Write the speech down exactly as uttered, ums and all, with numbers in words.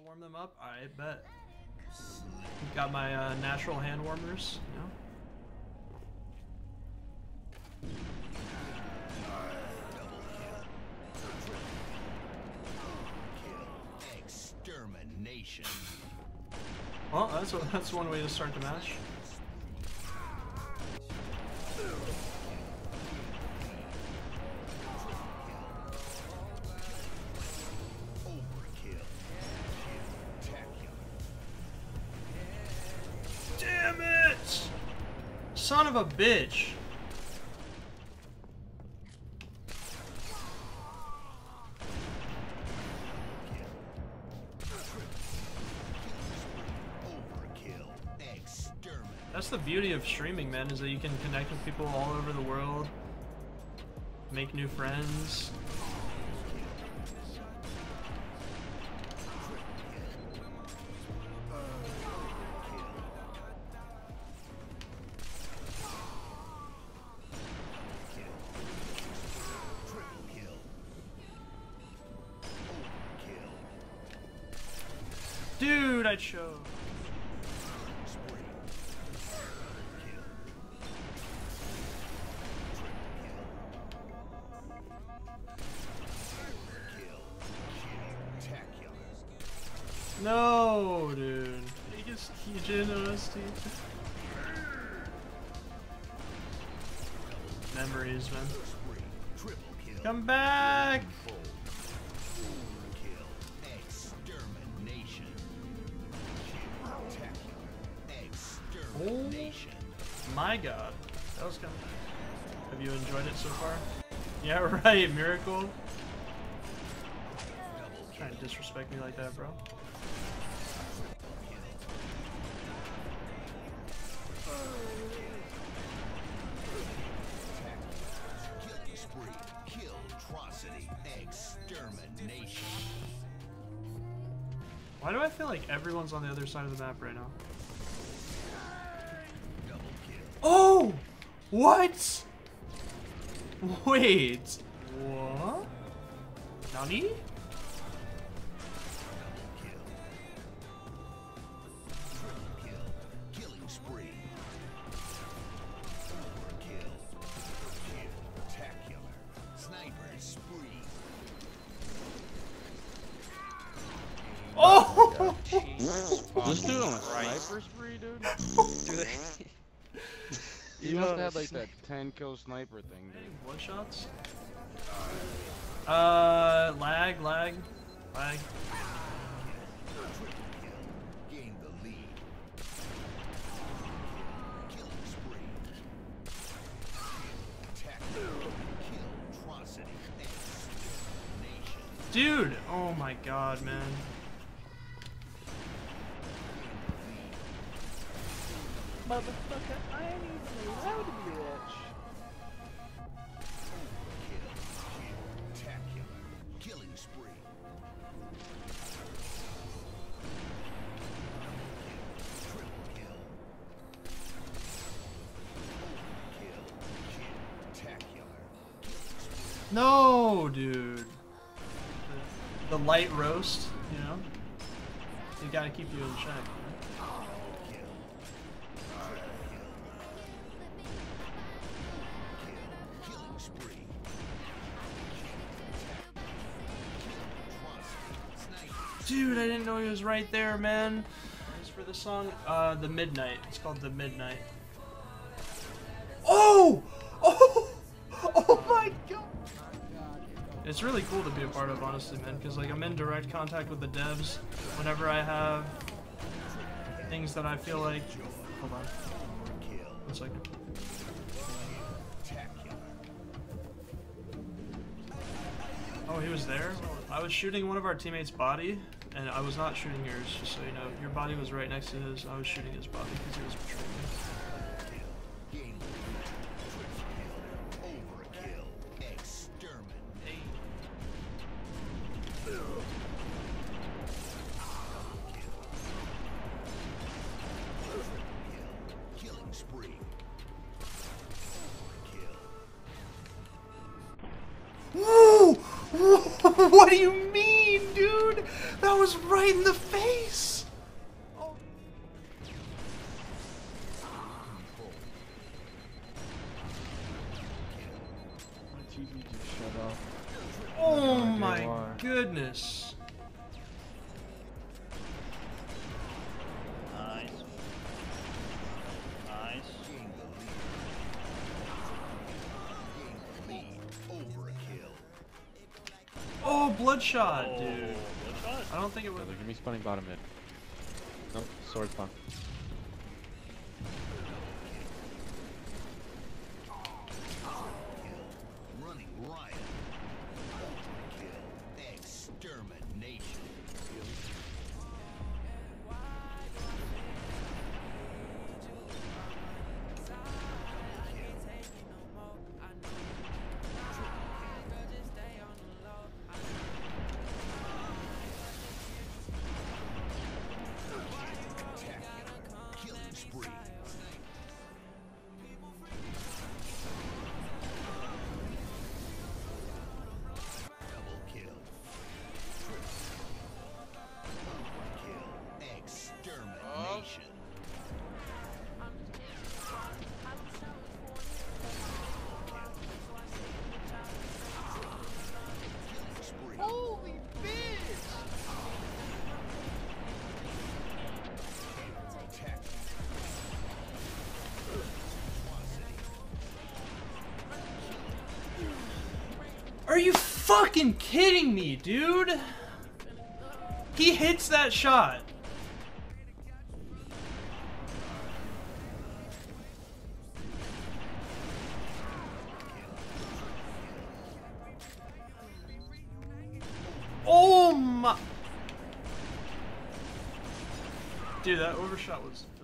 warm them up? I bet. Got my uh, natural hand warmers, you know? Extermination. Well, that's a, that's one way to start the match. Damn it! Son of a bitch! That's the beauty of streaming, man, is that you can connect with people all over the world, make new friends. Dude, I chose. No, dude. Biggest Kijin O S T. Memories, man. Come back! Oh my god. That was kind of... Have you enjoyed it so far? Yeah, right, Miracle. Trying to disrespect me like that, bro. Why do I feel like everyone's on the other side of the map right now? Oh! What? Wait. What? Nani? Oh! This dude on a sniper spree, dude? Dude. You must have had like that ten kill sniper thing, dude. One shots? Uh, lag, lag, lag. Gain the lead. Killing spree. Attack. Kill. Atrocity. Nation. Dude! Oh my god, man. Motherfucker, I ain't even allowed to be rich. Spectacular. Killing spree. Triple kill. Overkill. Spectacular. No, dude. The, the light roast, you know? You gotta keep you in check. Dude, I didn't know he was right there, man. As for the song, uh, The Midnight. It's called The Midnight. Oh! Oh! Oh my god! It's really cool to be a part of, honestly, man, because, like, I'm in direct contact with the devs whenever I have things that I feel like... Hold on. One second. Oh, he was there? I was shooting one of our teammates' body, and I was not shooting yours, just so you know. Your body was right next to his. I was shooting his body because he was betraying me. Overkill. Exterminate. Killing spree. Woo! What do you mean, dude? That that was right in the face! Oh. My T V just shut off. Oh No my idea why. goodness. Nice. Nice. Overkill. Oh, Bloodshot, Oh, dude. good shot. I don't think it Yeah, would. they're gonna be spawning bottom mid. Nope, sword spawn. Running riot. Overkill. Extermination. Killing spree. Double kill. Kill. Extermination. Spree. Holy bitch! Tech. Are you fucking kidding me, dude? He hits that shot. Oh my... Dude, that overshot was